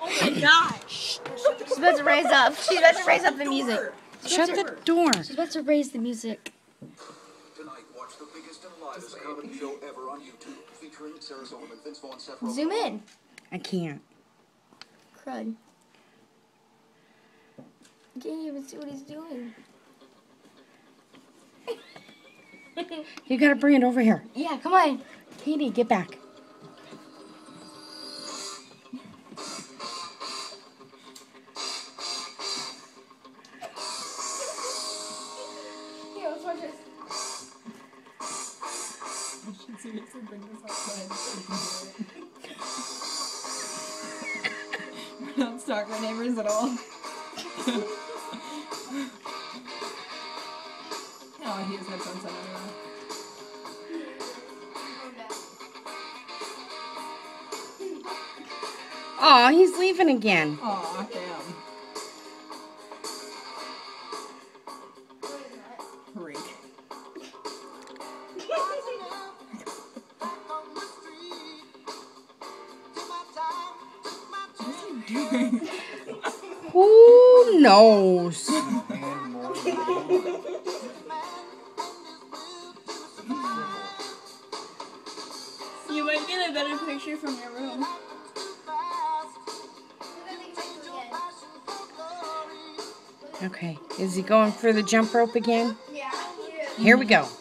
Oh my gosh. She's about to raise up. She's about to raise up the music. Shut the door. She's about to raise the music. Tonight, watch the biggest and livest comedy show ever on YouTube, featuring Sarah Silverman, Vince Vaughn, Seth Rogen. Zoom in. I can't. Crud. I can't even see what he's doing. You gotta bring it over here. Yeah, come on. Katie, get back. Here, let's watch this. I should seriously bring this outside so we can do it. We don't stalk our neighbors at all. Oh, he has headphones on anyway. Aw, he's leaving again. Aw, damn. Freak. What is he doing? Who knows? You might get a better picture from your room. Okay, is he going for the jump rope again? Yeah. Here we go.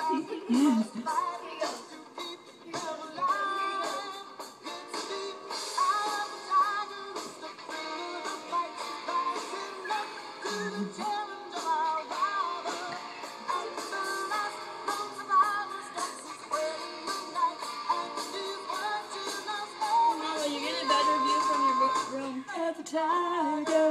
Mama, you get a better view from your room. At the tiger.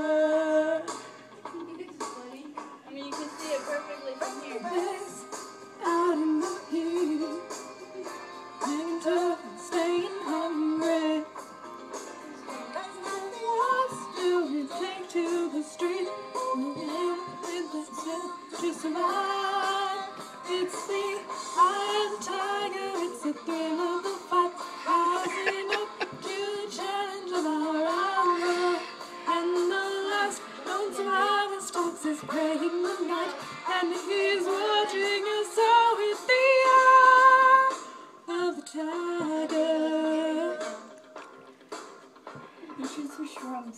I mean, you can see it perfectly from here. Out in the heat, hanging tough and staying hungry. There's nothing else to take to the street. To survive, it's the eye of the tiger. It's the thrill of the fight, rising up to the challenge of our hour. And the last known survivor stalks his prey in the night, and he's watching us all with the eye of the tiger. You should some shrubs.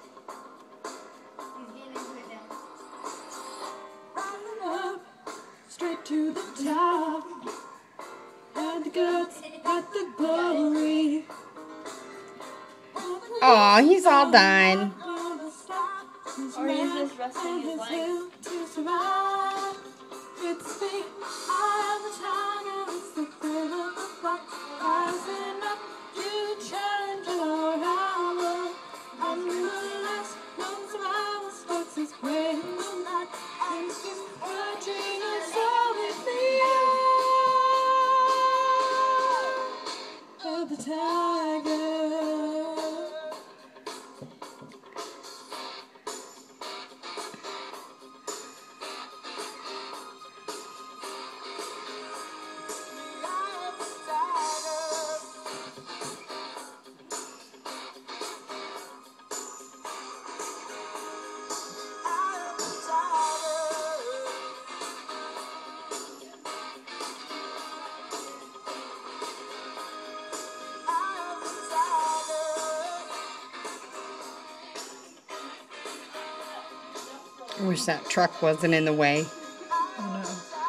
Up, straight to the top, and the guts at the glory. Aw, he's all done. Or he's just resting his legs. To survive, it's the eye of the tiger, it's the thrill of the fight, rising up to challenge our hour. And the last known survivor stalks his prey in the night, and he's watching us all with the eye of the tiger. I wish that truck wasn't in the way. Oh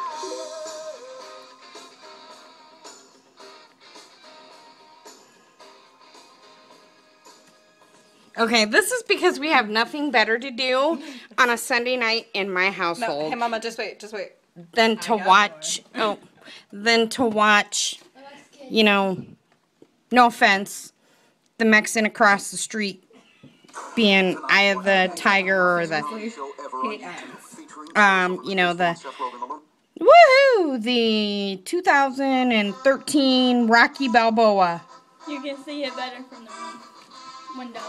Okay, this is because we have nothing better to do on a Sunday night in my no. household Hey, Mama, just wait. Just wait. than to watch. You know, no offense, the Mexican across the street being Eye of the Tiger or the, you know, the, woohoo, the 2013 Rocky Balboa. You can see it better from the window.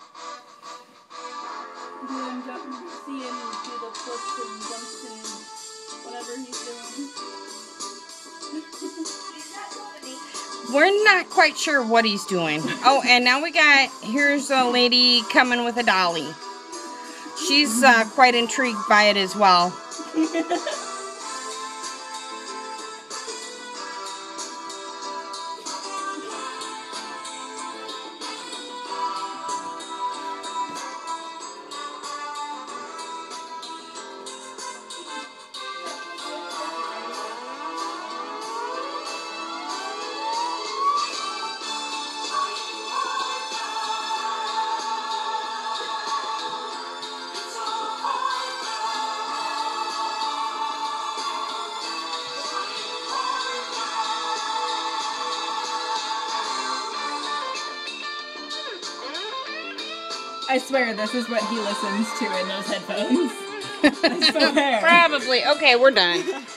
You can see him do the flips and jumps and whatever he's doing. We're not quite sure what he's doing. Oh, and now here's a lady coming with a dolly. She's quite intrigued by it as well. I swear this is what he listens to in those headphones. I swear. Probably. Okay, we're done.